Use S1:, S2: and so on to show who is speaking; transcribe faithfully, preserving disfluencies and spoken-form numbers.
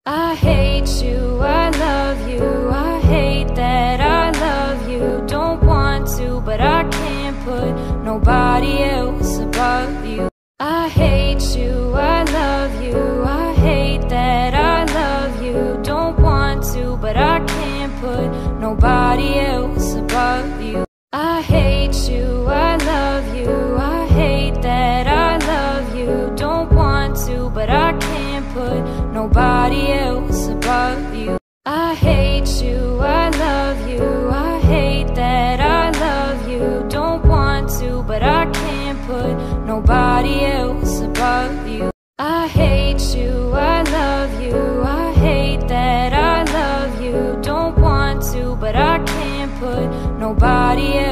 S1: I hate you, I love you, I hate that I love you. Don't want to, but I can't put nobody else above you. I hate you, I love you, I hate that I love you. Don't want to, but I can't put nobody else above you. I hate you, I love you, I hate that I love you. Don't want to, but I can't put nobody else above you. I hate you, I love you, I hate that I love you. Don't want to, but I can't put nobody else above you. I hate you, I love you, I hate that I love you. Don't want to, but I can't put nobody else